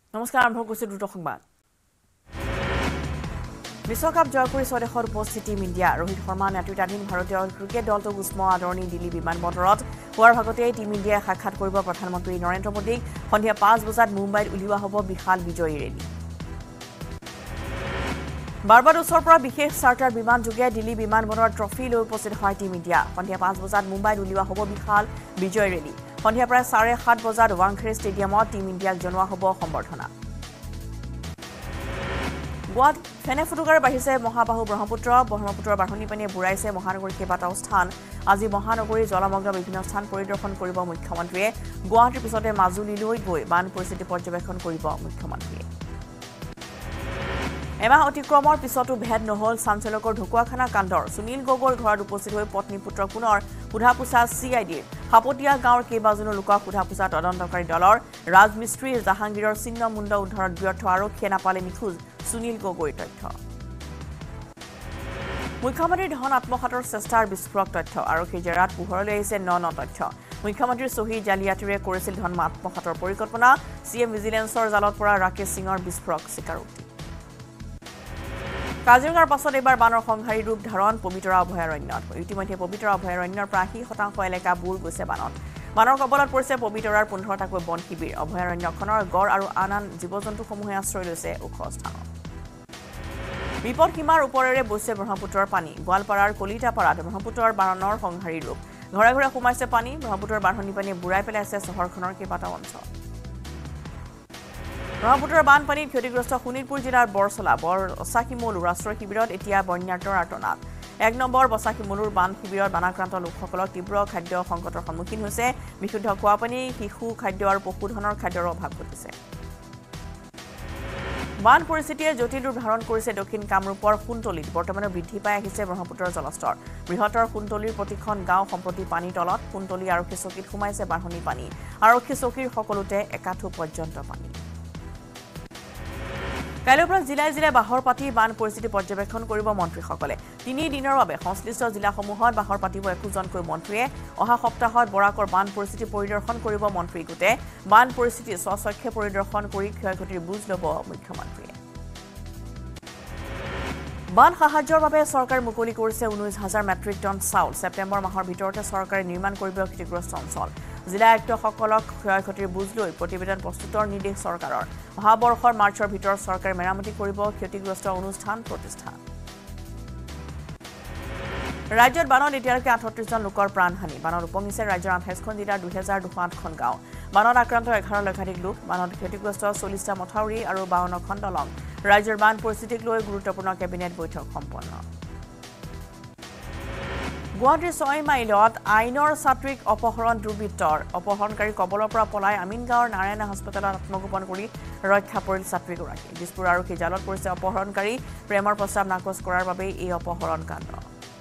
নমস্কাৰ আৰম্ভ কৰিছো দ্ৰুত সংবাদ বিশ্বকাপ জয় কৰি স্বদেশত উপস্থিত টিম ইণ্ডিয়া ৰোহিত শৰ্মা নেতৃত্বাধীন ভাৰতীয় ক্ৰিকেট দলটোক উষ্ম আদৰণি দিল্লী বিমানবন্দৰত হোৱাৰ ভাগতে টিম ইণ্ডিয়াই সাক্ষাৎ কৰিব প্ৰধানমন্ত্ৰী নৰেন্দ্ৰ মোদীক সন্ধিয়া 5 বজাত মুম্বাইত উলিওৱা হ'ব বিশাল বিজয়ী ৰেলী বাৰবাডোছৰ পৰা বিশেষ চাৰ্টাৰ বিমান যোগে দিল্লী বিমানবন্দৰত ট্ৰফি লৈ উপস্থিত হয় টিম ইণ্ডিয়া সন্ধিয়া 5 বজাত মুম্বাইত উলিওৱা হ'ব বিশাল বিজয় ৰেলী সন্ধিয়া প্ৰায় 7:30 বজাত ৱাংখেড়ে ষ্টেডিয়ামত টিম ইণ্ডিয়াক জনোৱা হ'ব সম্বৰ্ধনা গোৱাত ফেনে ফুটুকাৰে বাঢ়িছে মহাবাহু ব্ৰহ্মপুত্ৰৰ বাঢ়নী পানীয়ে বুঢ়াইছে মহানগৰীৰ কেইবাটাও স্থান আজি মহানগৰীৰ জলমগ্ন বিভিন্ন স্থান পৰিদৰ্শন কৰিব মুখ্যমন্ত্ৰীয়ে গুৱাহাটীৰ পিছতে মাজুলীলৈ গৈ বান পৰিস্থিতি পৰ্যবেক্ষণ কৰিব মুখ্যমন্ত্ৰীয়ে এমাহ অতিক্ৰমৰ পিছতো ভেদ নহল চাঞ্চলকৰ ঢকুৱাখানা কাণ্ডৰ সুনীল গগৈৰ ঘৰত উপস্থিত হৈ পত্নী পুত্ৰ পুনৰ সোধা-পোছা চিআইডিৰ হাপতিয়া গাঁৱৰ কেইবাজনো লোকক সোধা-পোছা তদন্তকাৰী দলৰ ৰাজমিস্ত্ৰী জাহাংগীৰৰ চিহ্ন মুণ্ড উদ্ধাৰত ব্যৰ্থ আৰক্ষীয়ে নাপালে নিখোজ সুনীল গগৈৰ তথ্য মুখ্যমন্ত্ৰীৰ ধন আত্মসাতৰ চেষ্টাৰ বিস্ফোৰক তথ্য আৰক্ষীৰ জেৰাত পোহৰলৈ আহিছে ন তথ্য মুখ্যমন্ত্ৰীৰ চহী জালিয়াতিৰে কৰিছিল ধন আত্মসাতৰ পৰিকল্পনা চিএম ভিজিলেন্সৰ জালত পৰা ৰাকেশ সিঙৰ বিস্ফোৰক স্বীকাৰোক্তি কাজিৰঙাৰ পাছত এবাৰ বানৰ সংহাৰী ৰূপ ধাৰণ পবিতৰা অভয়াৰণ্যত ইতিমধ্যে পবিতৰা অভয়াৰণ্যৰ প্ৰায় 80% এলেকা বুৰ গৈছে বানৰ কবলত পৰিছে পবিতৰাৰ 15টাকৈ বন শিবিৰ অভয়াৰণ্যখনৰ গড় আৰু আন জীৱ-জন্তুসমূহে আশ্ৰয় লৈছে ওখ স্থানত বিপদ সীমাৰ ওপৰেৰে বৈছে ব্ৰহ্মপুত্ৰৰ পানী গোৱালপাৰাৰ কলিতাপাৰাত ব্ৰহ্মপুত্ৰৰ বানৰ সংহাৰী ৰূপ ঘৰে ঘৰে সোমাইছে পানী ব্ৰহ্মপুত্ৰৰ বাঢ়নী পানীয়ে বুঢ়াই পেলাইছে চহৰখনৰ কেইবাটাও অঞ্চল ব্ৰহ্মপুত্ৰৰ বানপানীত ক্ষতিগ্ৰস্ত শোণিতপুৰ জিলাৰ বৰচলা বছাকিমলু ৰাষ্ট্ৰীয় শিবিৰত এতিয়া বন্যাৰ্তৰ আৰ্তনাদ 1 নম্বৰ বছাকিমলুৰ বান শিবিৰত বানাক্ৰান্ত লোকসকলক তীব্ৰ খাদ্য সংকটৰ সন্মুখীন হৈছে বিশুদ্ধ খোৱাপানী শিশু খাদ্য আৰু পশুধনৰ খাদ্যৰ অভাৱ ঘটিছে বান পৰিস্থিতিয়ে জটিল ৰূপ ধাৰণ কৰিছে দক্ষিণ কামৰূপৰ সোণতলীত বৰ্তমানে বৃদ্ধি পাই আহিছে ব্ৰহ্মপুত্ৰৰ জলস্তৰ বৃহত্তৰ সোণতলীৰ প্ৰতিখন গাঁও সম্প্ৰতি পানী তলত সোণতলী আৰক্ষী চকীত সোমাইছে বাঢ়নী পানী আৰক্ষী চকীৰ সকলোতে একাঠু পৰ্যন্ত পানী কাইলৈৰ পৰা জিলাই জিলাই বাহৰ পাতি বান পৰিস্থিতি পৰ্যবেক্ষণ কৰিব মন্ত্ৰীসকলে 3 দিনৰ বাবে সংশ্লিষ্ট জিলাসমূহত বাহৰ পাতিব একোজনকৈ মন্ত্ৰীয়ে অহা সপ্তাহত বৰাকৰ বান পৰিস্থিতি পৰিদৰ্শন কৰিব মন্ত্ৰী গোটে বান পৰিস্থিতি স্বচক্ষে পৰিদৰ্শন কৰি ক্ষয়ক্ষতিৰ বুজ ল'ব মুখ্যমন্ত্ৰীয়ে বান সাহায্যৰ বাবে চৰকাৰ মুকলি কৰিছে 19,000 মেট্ৰিক টন চাউল ছেপ্টেম্বৰ মাহৰ ভিতৰতে চৰকাৰে নিৰ্মাণ কৰিব ক্ষতিগ্ৰস্ত অঞ্চল জিলা আয়ুক্তসকলক ক্ষয়ক্ষতিৰ বুজ লৈ প্ৰতিবেদন প্ৰস্তুতৰ নিৰ্দেশ চৰকাৰৰ অহা বৰ্ষৰ মাৰ্চৰ ভিতৰত চৰকাৰে মেৰামতি কৰিব ক্ষতিগ্ৰস্ত অনুষ্ঠান প্ৰতিষ্ঠান ৰাজ্যত বানত এতিয়ালৈকে 38 জন লোকৰ প্ৰাণহানি বানত উপঙিছে ৰাজ্যৰ 28খন জিলাৰ 2208খন গাঁও বানত আক্ৰান্ত 11 লক্ষাধিক লোক বানত ক্ষতিগ্ৰস্ত 40টা মথাউৰি আৰু 52খন দলং ৰাজ্যৰ বান পৰিস্থিতিক লৈ গুৰুত্বপূৰ্ণ কেবিনেট বৈঠক সম্পন্ন গুৱাহাটীৰ 6 মাইলত আইনৰ ছাত্ৰীক অপহৰণ দুৰ্বৃত্তৰ অপহৰণকাৰী কবলৰ পৰা পলাই আমিনগাঁৱৰ নাৰায়ণ হাস্পতালত আত্মগোপন কৰি ৰক্ষা পৰিল ছাত্ৰীগৰাকী দিছপুৰ আৰক্ষী জালত পৰিছে অপহৰণকাৰী প্ৰেমৰ প্ৰস্তাৱ নাকচ কৰাৰ বাবে এই অপহৰণ কাণ্ড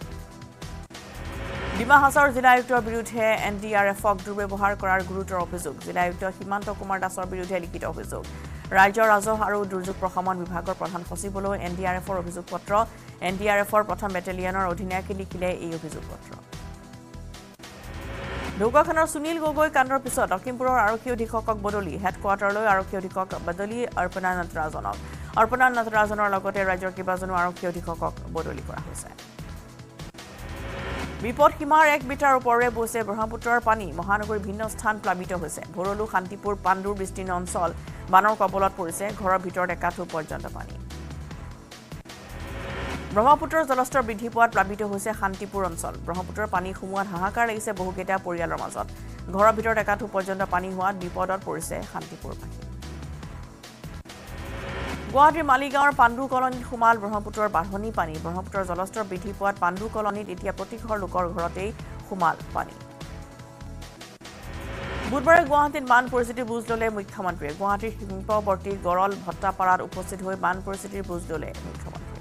ডিমা হাছাওৰ জিলা আয়ুক্তৰ বিৰুদ্ধে এনডিআৰএফক দুৰ্ব্যৱহাৰ কৰাৰ গুৰুতৰ অভিযোগ জিলা আয়ুক্ত সীমান্ত কুমাৰ দাসৰ বিৰুদ্ধে লিখিত অভিযোগ ৰাজ্যৰ ৰাজহ আৰু দুৰ্যোগ প্ৰশমন বিভাগৰ প্ৰধান সচিবলৈ এনডিআৰএফৰ অভিযোগ পত্ৰ এনডিআৰএফৰ প্ৰথম বেটেলিয়নৰ অধিনায়কে লিখিলে এই অভিযোগ পত্ৰ ঢকুৱাখানাৰ সুনীল গগৈ কাণ্ডৰ পিছত লখিমপুৰৰ আৰক্ষী অধীক্ষকক বদলি হেডকোৱাৰ্টাৰলৈ আৰক্ষী অধীক্ষক বদলি অৰ্পণা নটৰাজনৰ লগতে ৰাজ্যৰ কেইবাজনো আৰক্ষী অধীক্ষকক বদলি কৰা হৈছে বিপদ সীমাৰ 1 মিটাৰ ওপৰেৰে বৈছে ব্ৰহ্মপুত্ৰৰ পানী মহানগৰীৰ ভিন্ন স্থান প্লাবিত হৈছে ভৰলু শান্তিপুৰ পাণ্ডুৰ বিস্তীৰ্ণ অঞ্চল বানৰ কবলত পৰিছে ঘৰৰ ভিতৰত একাঠু পৰ্যন্ত পানী ব্ৰহ্মপুত্ৰৰ জলস্তৰ বৃদ্ধি পোৱাত প্লাবিত হৈছে শান্তিপুৰ অঞ্চল ব্ৰহ্মপুত্ৰৰ পানী সোমোৱাত হাহাকাৰ লাগিছে বহুকেইটা পৰিয়ালৰ মাজত ঘৰৰ ভিতৰত একাঠু পৰ্যন্ত পানী হোৱাত বিপদত পৰিছে শান্তিপুৰবাসী গুৱাহাটীৰ মালিগাঁৱৰ পাণ্ডু কলনীত সোমাল ব্ৰহ্মপুত্ৰৰ বাঢ়নী পানী ব্ৰহ্মপুত্ৰৰ জলস্তৰ বৃদ্ধি পোৱাত পাণ্ডু কলনীত এতিয়া প্ৰতিঘৰ লোকৰ ঘৰতেই সোমাল পানী বুধবাৰে গুৱাহাটীত বান পৰিস্থিতিৰ বুজ ল'লে মুখ্যমন্ত্ৰীয়ে গুৱাহাটীৰ শিল্পৱৰ্তী গড়ল ভট্টাপাৰাত উপস্থিত হৈ বান পৰিস্থিতিৰ বুজ ল'লে মুখ্যমন্ত্ৰীয়ে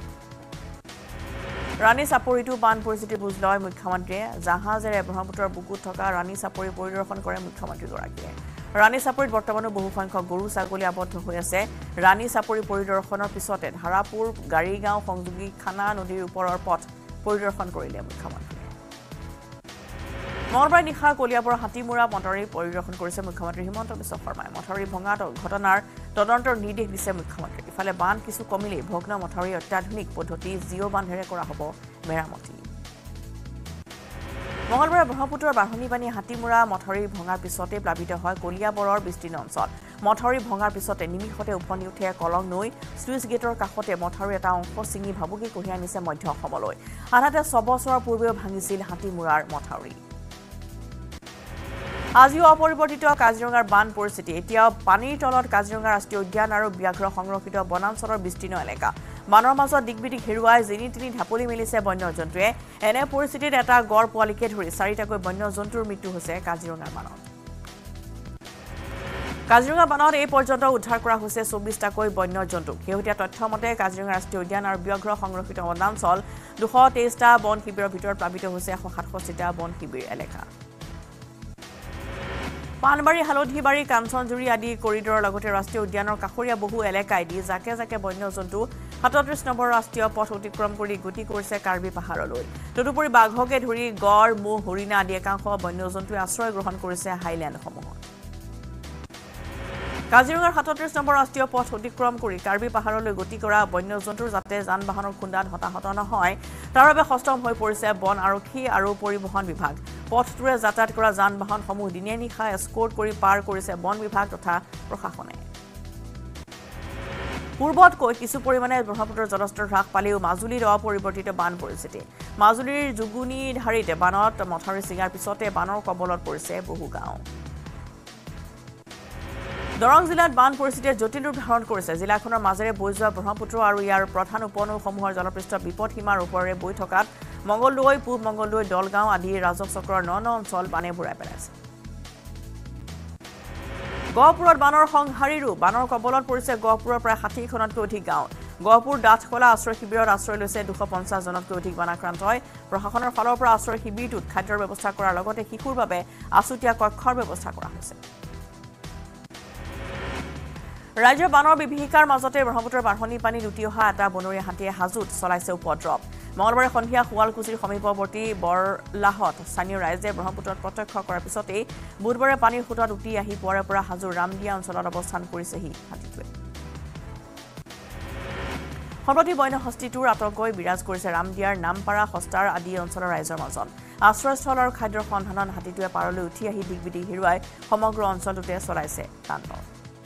ৰাণী চাপৰিতো বান পৰিস্থিতিৰ বুজ লয় মুখ্যমন্ত্ৰীয়ে জাহাজেৰে ব্ৰহ্মপুত্ৰৰ বুকুত থকা ৰাণী চাপৰি পৰিদৰ্শন কৰে মুখ্যমন্ত্ৰীগৰাকীয়ে ৰাণী চাপৰিত বৰ্তমানো বহু সংখ্যক গৰু ছাগলী আবদ্ধ হৈ আছে ৰাণী চাপৰি পৰিদৰ্শনৰ পিছতে ধাৰাপুৰ গাড়ীগাঁও সংযোগী খানা নদীৰ ওপৰৰ পথ পৰিদৰ্শন কৰিলে মুখ্যমন্ত্ৰীয়ে মঙলবাৰে নিশা কলিয়াবৰ হাতীমুৰা মথাউৰি পৰিদৰ্শন কৰিছে মুখ্যমন্ত্ৰী হিমন্ত বিশ্ব শৰ্মাই মথাউৰি ভঙা ঘটনাৰ তদন্তৰ নিৰ্দেশ দিছে মুখ্যমন্ত্ৰী ইফালে বান কিছু কমিলেই ভগ্ন মথাউৰি অত্যাধুনিক পদ্ধতি জিঅ' বান্ধেৰে কৰা হ'ব মেৰামতি মঙলবাৰে ব্ৰহ্মপুত্ৰৰ বাঢ়নী পানী হাতীমুৰা মথাউৰি ভঙাৰ পিছতে প্লাবিত হয় কলিয়াবৰৰ বিস্তীৰ্ণ অঞ্চল মথাউৰি ভঙাৰ পিছতে নিমিষতে উফনি উঠে কলং নৈ স্লুইচ গেটৰ কাষতে মথাউৰি এটা অংশ ছিঙি ভাবুকি কঢ়িয়াই আনিছে মধ্য অসমলৈ আনহাতে 6 বছৰৰ পূৰ্বেও ভাঙিছিল হাতীমুৰাৰ মথাউৰি আজিও অপৰিৱৰ্তিত কাজিৰঙাৰ বান পৰিস্থিতি এতিয়াও পানীৰ তলত কাজিৰঙা ৰাষ্ট্ৰীয় উদ্যান আৰু ব্যাঘ্ৰ সংৰক্ষিত বনাঞ্চলৰ বিস্তীৰ্ণ এলেকা বানৰ মাজত দিগবিদিক হেৰুৱাই যেনি তিনি ঢাপলি মেলিছে বন্যজন্তুৱে এনে পৰিস্থিতিত এটা গড় পোৱালিকে ধৰি 4টাকৈ বন্যজন্তুৰ মৃত্যু হৈছে কাজিৰঙাৰ বানত কাজিৰঙা বানত এই পৰ্যন্ত উদ্ধাৰ কৰা হৈছে 24টাকৈ বন্যজন্তু শেহতীয়া তথ্য মতে কাজিৰঙা ৰাষ্ট্ৰীয় উদ্যান আৰু ব্যাঘ্ৰ সংৰক্ষিত বনাঞ্চল 223টা বন শিবিৰৰ ভিতৰত প্লাবিত হৈছে 167টা বন শিবিৰ এলেকা পানবাৰী হালধিবাৰী কাঞ্চনজুৰি আদি কৰিডৰৰ লগতে ৰাষ্ট্ৰীয় উদ্যানৰ কাষৰীয়া বহু এলেকাই দি জাকে জাকে বন্যজন্তু 37 নম্বৰ ৰাষ্ট্ৰীয় পথ অতিক্ৰম কৰি গতি কৰিছে কাৰ্বি পাহাৰলৈ তদুপৰি বাঘকে ধৰি গড় মহ হৰিণা আদি একাংশ বন্যজন্তুৱে আশ্ৰয় গ্ৰহণ কৰিছে হাইলেণ্ডসমূহত কাজিৰঙাৰ 37 নম্বৰ ৰাষ্ট্ৰীয় পথ অতিক্ৰম কৰি কাৰ্বি পাহাৰলৈ গতি কৰা বন্যজন্তুৰ যাতে যান-বাহনৰ খুন্দাত হতাহত নহয় তাৰ বাবে সষ্টম হৈ পৰিছে বন আৰক্ষী আৰু পৰিবহণ বিভাগ পথটোৰে যাতায়াত কৰা যান-বাহনসমূহ দিনে নিশা এস্কৰ্ট কৰি পাৰ কৰিছে বন বিভাগ তথা প্ৰশাসনে পূৰ্বতকৈ কিছু পৰিমাণে ব্ৰহ্মপুত্ৰৰ জলস্তৰ হ্ৰাস পালেও মাজুলীৰ অপৰিৱৰ্তিত বান পৰিস্থিতি মাজুলীৰ জুগুনিধাৰীত বানত মথাউৰি ছিঙাৰ পিছতে বানৰ কবলত পৰিছে বহু গাঁও দৰং জিলাত বান পৰিস্থিতিয়ে জটিল ৰূপ ধাৰণ কৰিছে জিলাখনৰ মাজেৰে বৈ যোৱা ব্ৰহ্মপুত্ৰ আৰু ইয়াৰ প্ৰধান উপনৈসমূহৰ জলপৃষ্ঠ বিপদ সীমাৰ ওপৰেৰে বৈ থকাত মঙ্গলদৈ পূব মঙ্গলদৈ দলগাঁও আদি ৰাজহ চক্ৰৰ 9 অঞ্চল বানে বুৰাই পেলাইছে গহপুৰত বানৰ সংহাৰী ৰূপ বানৰ কবলত পৰিছে গহপুৰৰ প্ৰায় 60খনতকৈ অধিক গাঁও গহপুৰ ডাঠকলা আশ্ৰয় শিবিৰত আশ্ৰয় লৈছে 250 জনতকৈ অধিক বানাক্ৰান্ত হয় প্ৰশাসনৰ ফালৰ পৰা আশ্ৰয় শিবিৰটোত খাদ্যৰ ব্যৱস্থা কৰাৰ লগতে শিশুৰ বাবে আছুতীয়া কক্ষৰ ব্যৱস্থা কৰা হৈছে ৰাজ্যৰ বানৰ বিভীষিকাৰ মাজতে ব্ৰহ্মপুত্ৰৰ বাঢ়নী পানী লুটি অহা এটা বনৰীয়া হাতীয়ে হাজোত চলাইছে উপদ্ৰৱ মঙলবাৰে সন্ধিয়া শুৱালকুছিৰ সমীপৱৰ্তী বৰলাহত স্থানীয় ৰাইজে ব্ৰহ্মপুত্ৰত প্ৰত্যক্ষ কৰাৰ পিছতেই বুধবাৰে পানীৰ সোঁতত উটি আহি পুৱাৰে পৰা হাজোৰ ৰামদিয়া অঞ্চলত অৱস্থান কৰিছেহি হাতীটোৱে সম্প্ৰতি বন্যহস্তীটোৰ আতংকই বিৰাজ কৰিছে ৰামদিয়াৰ নামপাৰা হস্তাৰ আদি অঞ্চলৰ ৰাইজৰ মাজত আশ্ৰয়স্থল আৰু খাদ্যৰ সন্ধানত হাতীটোৱে পাৰলৈ উঠি আহি দিগবিদিক হেৰুৱাই সমগ্ৰ অঞ্চলটোতে চলাইছে তাণ্ডৱ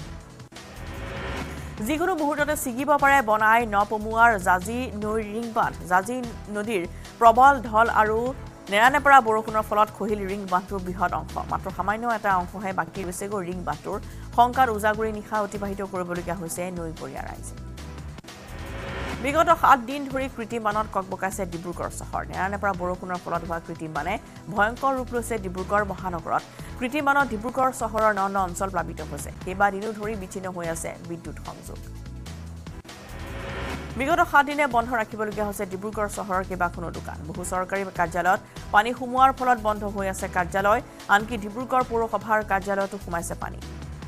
যিকোনো মুহূৰ্ততে ছিগিব পাৰে বনাই নপমুৱাৰ জাজি নৈৰ ৰিং বান্ধ জাজি নদীৰ প্ৰবল ঢল আৰু নেৰানেপৰা বৰষুণৰ ফলত খহিল ৰিং বান্ধটোৰ বৃহৎ অংশ মাত্ৰ সামান্য এটা অংশহে বাকী ৰৈছেগৈ ৰিং বান্ধটোৰ শংকাত উজাগৰি নিশা অতিবাহিত কৰিবলগীয়া হৈছে নৈপৰীয়া ৰাইজে বিগত 7 দিন ধৰি কৃত্ৰিম বানত ককবকাইছে ডিব্ৰুগড় চহৰ নেৰানেপৰা বৰষুণৰ ফলত হোৱা কৃত্ৰিম বানে ভয়ংকৰ ৰূপ লৈছে ডিব্ৰুগড় মহানগৰত কৃত্ৰিম বানত ডিব্ৰুগড় চহৰৰ 9 অঞ্চল প্লাবিত হৈছে কেইবাদিনো ধৰি বিচ্ছিন্ন হৈ আছে বিদ্যুৎ সংযোগ বিগত 7 দিনে বন্ধ ৰাখিবলগীয়া হৈছে ডিব্ৰুগড় চহৰৰ কেইবাখনো দোকান বহু চৰকাৰী কাৰ্যালয়ত পানী সোমোৱাৰ ফলত বন্ধ হৈ আছে কাৰ্যালয় আনকি ডিব্ৰুগড় পৌৰসভাৰ কাৰ্যালয়তো সোমাইছে পানী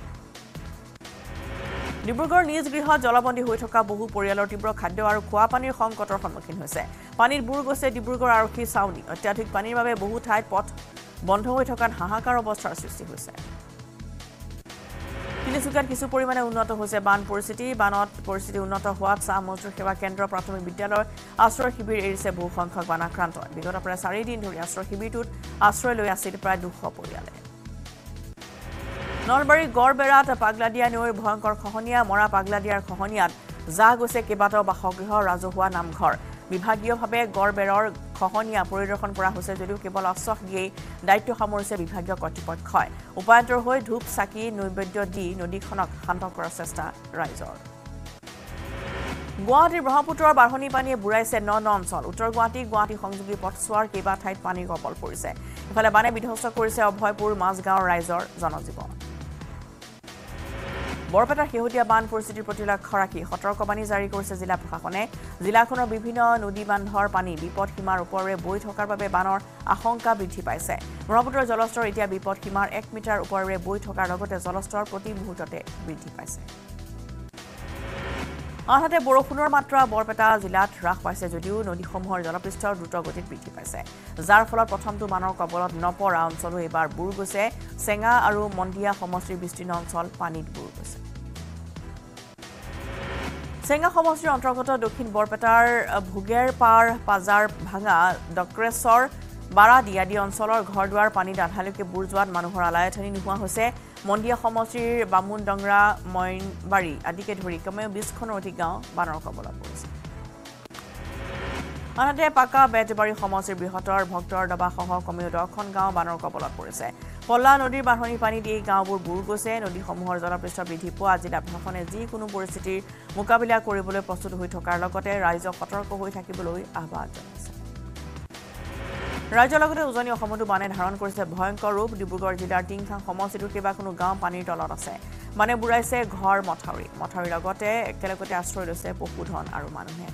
ডিব্ৰুগড় নিজ গৃহত জলবন্দী হৈ থকা বহু পৰিয়ালৰ তীব্ৰ খাদ্য আৰু খোৱা পানীৰ সংকটৰ সন্মুখীন হৈছে পানীৰ বুৰ গৈছে ডিব্ৰুগড় আৰক্ষী চাউনি অত্যাধিক পানীৰ বাবে বহু ঠাইত পথ বন্ধ হৈ থকাত হাহাকাৰ অৱস্থাৰ সৃষ্টি হৈছে তিনিচুকীয়াত কিছু পৰিমাণে উন্নত হৈছে বান পৰিস্থিতি বানত পৰিস্থিতি উন্নত হোৱাত চাহ মজদুৰ সেৱা কেন্দ্ৰ প্ৰাথমিক বিদ্যালয়ৰ আশ্ৰয় শিবিৰ এৰিছে বহু সংখ্যক বানাক্ৰান্ত বিগত প্ৰায় 4 দিন ধৰি আশ্ৰয় শিবিৰটোত আশ্ৰয় লৈ আছিল প্ৰায় 200 পৰিয়ালে নলবাৰী গড়বেৰাত পাগলাদিয়া নৈৰ ভয়ংকৰ খহনীয়া মৰা পাগলাদিয়াৰ খহনীয়াত জাহ গৈছে কেইবাটাও বাসগৃহ ৰাজহুৱা নামঘৰ বিভাগীয়ভাৱে গড়বেৰৰ খহনীয়া পৰিদৰ্শন কৰা হৈছে যদিও কেৱল আশ্বাস দিয়েই দায়িত্ব সামৰিছে বিভাগীয় কৰ্তৃপক্ষই উপায়ন্তৰ হৈ ধূপ চাকি নৈবেদ্য দি নদীখনক শান্ত কৰাৰ চেষ্টা ৰাইজৰ গুৱাহাটীৰ ব্ৰহ্মপুত্ৰৰ বাঢ়নী পানীয়ে বুৰাইছে 9 অঞ্চল উত্তৰ গুৱাহাটী সংযোগী পথছোৱাৰ কেইবা ঠাইত পানীৰ কবল পৰিছে ইফালে বানে বিধ্বস্ত কৰিছে অভয়পুৰ মাজগাঁৱৰ ৰাইজৰ জনজীৱন বৰপেটাৰ শেহতীয়া বান পৰিস্থিতিৰ প্ৰতি লক্ষ্য ৰাখি সতৰ্কবাণী জাৰি কৰিছে জিলা প্ৰশাসনে জিলাখনৰ বিভিন্ন নদী বান্ধৰ পানী বিপদ সীমাৰ ওপৰেৰে বৈ থকাৰ বাবে বানৰ আশংকা বৃদ্ধি পাইছে ব্ৰহ্মপুত্ৰৰ জলস্তৰ এতিয়া বিপদ সীমাৰ 1 মিটাৰ ওপৰেৰে বৈ থকাৰ লগতে জলস্তৰ প্ৰতি মুহূৰ্ততে বৃদ্ধি পাইছে আনহাতে বৰষুণৰ মাত্ৰা বৰপেটা জিলাত হ্ৰাস পাইছে যদিও নদীসমূহৰ জলপৃষ্ঠ দ্ৰুতগতিত বৃদ্ধি পাইছে যাৰ ফলত প্ৰথমটো বানৰ কবলত নপৰা অঞ্চলো এইবাৰ বুৰ গৈছে চেঙা আৰু মন্দিয়া সমষ্টিৰ বিস্তীৰ্ণ অঞ্চল পানীত বুৰ গৈছে চেঙা সমষ্টিৰ অন্তৰ্গত দক্ষিণ বৰপেটাৰ ভুগেৰপাৰ পাজাৰ ভাঙা ডক্ৰেশ্বৰ বাৰাদি আদি অঞ্চলৰ ঘৰদুৱাৰ পানীত আধালৈকে বুৰ যোৱাত মানুহৰ আলায়ঠানি নোহোৱা হৈছে মন্দিয়া সমষ্টিৰ বামুন ডংৰা মইনবাৰী আদিকে ধৰি কমেও 20খনৰ অধিক গাঁও বানৰ কবলত পৰিছে আনহাতে পাকা বেটবাৰী সমষ্টিৰ বৃহত্তৰ ভক্তৰ দবাসহ কমেও 10খন গাঁও বানৰ কবলত পৰিছে পল্লা নদীৰ বাঢ়নি পানীত এই গাঁওবোৰ বুৰ গৈছে নদীসমূহৰ জলপৃষ্ঠ বৃদ্ধি পোৱা জিলা প্ৰশাসনে যিকোনো পৰিস্থিতিৰ মোকাবিলা কৰিবলৈ প্ৰস্তুত হৈ থকাৰ লগতে ৰাইজক সতৰ্ক হৈ থাকিবলৈ আহ্বান জনাইছে ৰাজ্যৰ লগতে উজনি অসমতো বানে ধাৰণ কৰিছে ভয়ংকৰ ৰূপ ডিব্ৰুগড় জিলাৰ টিংখাং সমষ্টিটোৰ কেইবাখনো গাঁও পানীৰ তলত আছে মানে বুঢ়াইছে ঘৰ মথাউৰিৰ লগতে একেলগতে আশ্ৰয় লৈছে পশুধন আৰু মানুহে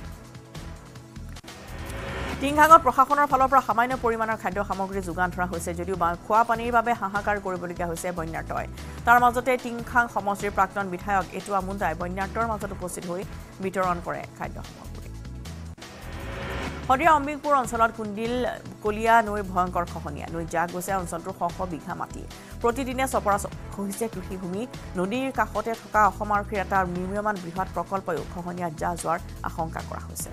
টিংখাঙত প্ৰশাসনৰ ফালৰ পৰা সামান্য পৰিমাণৰ খাদ্য সামগ্ৰী যোগান ধৰা হৈছে যদিও খোৱা পানীৰ বাবে হাহাকাৰ কৰিবলগীয়া হৈছে বন্যাৰ্তই তাৰ মাজতে টিংখাং সমষ্টিৰ প্ৰাক্তন বিধায়ক এটুৱা মুণ্ডাই বন্যাৰ্তৰ মাজত উপস্থিত হৈ বিতৰণ কৰে খাদ্য সামগ্ৰী হৰিয়া অম্বিকপুৰ অঞ্চলত কুণ্ডিল কলিয়া নৈৰ ভয়ংকৰ খহনীয়া নৈ জাগ গৈছে অঞ্চলটোৰ শ বিঘা মাটি প্ৰতিদিনে চপৰাচপ হৈছে কৃষিভূমি নদীৰ কাষতে থকা অসম আৰক্ষীৰ এটা নিৰ্মীয়মান বৃহৎ প্ৰকল্পও খহনীয়াত জাহ যোৱাৰ আশংকা কৰা হৈছে